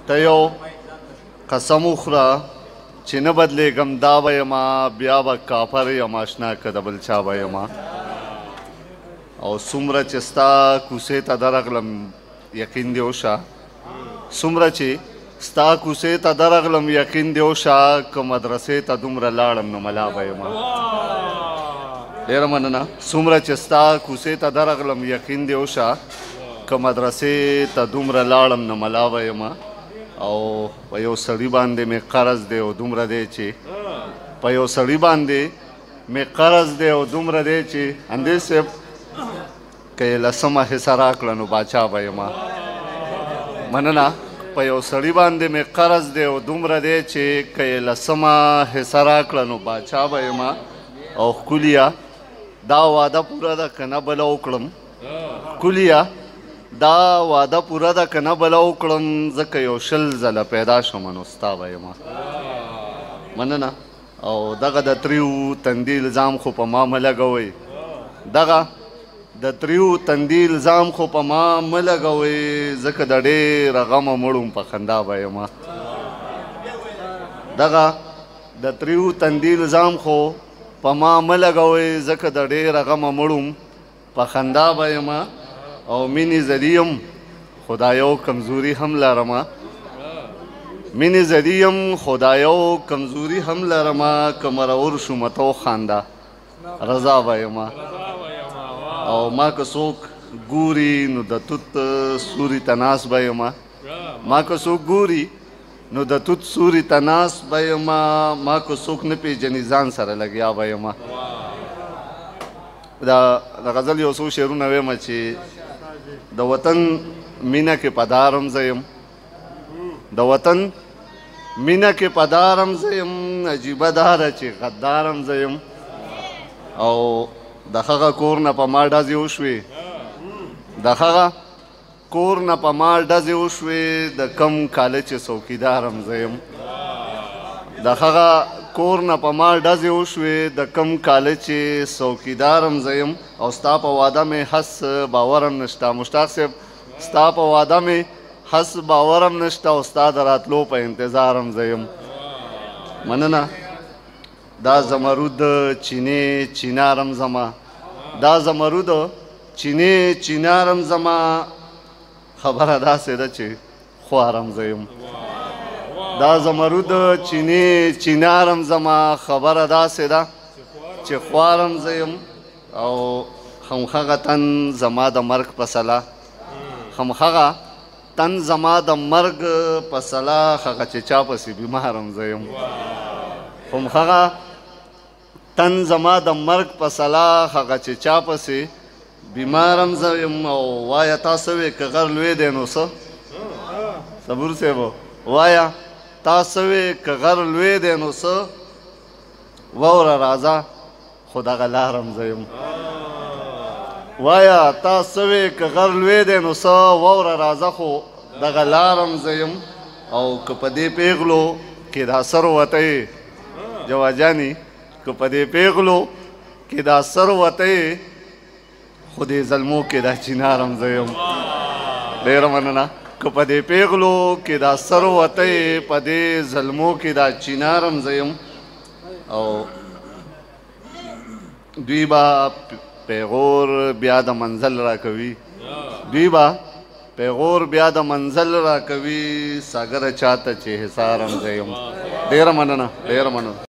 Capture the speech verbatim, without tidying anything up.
ته یو قسم وخوره چې نه بدلېږم دا به یمه بیا به کافر یم اشنا که د بل چا به یمه او څومره چې ستا کوڅې ته درغلم یقین دې وشه څومره چې ستا کوڅې ته درغلم یقین دې وشه که مدرسې ته دومره لاړم نو ملا به یمه ډېره مننه څومره چې ستا کوڅې ته درغلم یقین دې وشه که مدرسې ته دومره لاړم نو ملا به یمه او په یو سړي باندې مې قرض دی او دومره دی چې په یو سړي باندې مې قرض دی او دومره دی چې اندې صاحب که یې لسمه حصه راکړه نو باچا به یمه مننه په یو سړي باندې مې قرض دی او دومره دی چې که یې لسمه حصه راکړه نو باچا به یمه او ښکليه دا واده پوره ده که نه بله وکړم ښکليه دا واده پوره ده که نه بله وکړم ځکه یو شل ځله پیدا شم نو ستا به یمه مننه او دغه د تریو تندي الزام خو په ما مه لګوئ دغه د تریو تندي الزام خو په ما مه لګوئ ځکه د ډېره غمه مړوم په خندا به یمه دغه د تریو تندي الزام خو په ما مه لګوئ ځکه د ډېره غمه مړوم په خندا به یمه او مینې زدیم خدایو کمزوري هم لرمه مینې زدیم خدایو کمزوري هم لرمه که مرور شومه تو خانده رضا به یمه او ما که څوک ګوري نو د توت سوري ته ناست به یمه ما که څوک ګوري نو د توت سوري ته ناست به یمه ما که څوک نه پېژني ځان سره لګیا به یمه دا د غزل یو څو شعرونه ویمه چې د وطن مینه کې پدارم زه یم د وطن مینه کې پدارم زه یم عجیبه دا ده چې غدارم زه یم او د هغه کور نه په ما ډزې وشوې د هغه کور نه په ما ډزې وشوې د کم کاله چې څوکیدارم زه یم د هغه کور نه په ما ډزې وشوې د کم کاله چې څوکیدارم زه یم او ستا په واده مې هس باورم نشته مشتاق صاحب ستا په واده مې هس باورم نشته او ستا د راتلو په انتظارم زه یم مننه دا زمرود چینې چینارم زما دا زمرود چینې چینارم زما خبره داسې ده چې خوارم زه یم دا زمرود چینې چینارم زما خبره داسې ده چې خوارم زه یم او خمخغه تن زما د مرګ په سلا خمخغه تن زما د مرګ په سلا هغه چې چا پسې بیمارم زه یم خمخغه تن زما د مرګ په سلا هغه چې چا پسې بیمارم زه یم او وایه تا څه وې که غر لوی دی نو څه صبور صاحب وایه تا څه وې که غر لوی دی نو څه واوره راځه خو دغه لارم زه یم وایه تا څه وې که غر لوی دی نو څه واوره راځه خو دغه لارم زه یم او که په دې پیغلو کې دا سر وتی جواجاني که په دې پیغلو کې دا سر وتی خو دې ظلمو کې دا چینارم زه یم ډېره مننه که په دې پیغلو کې دا سر وتی په دې ظلمو کې دا چینارم زه یم او دوی به پیغور بیا د منزل را کوي دوی به پیغور بیا د منزل را کوي ساګره چاته چې حصارم زه یم ډېره مننه ډېره مننه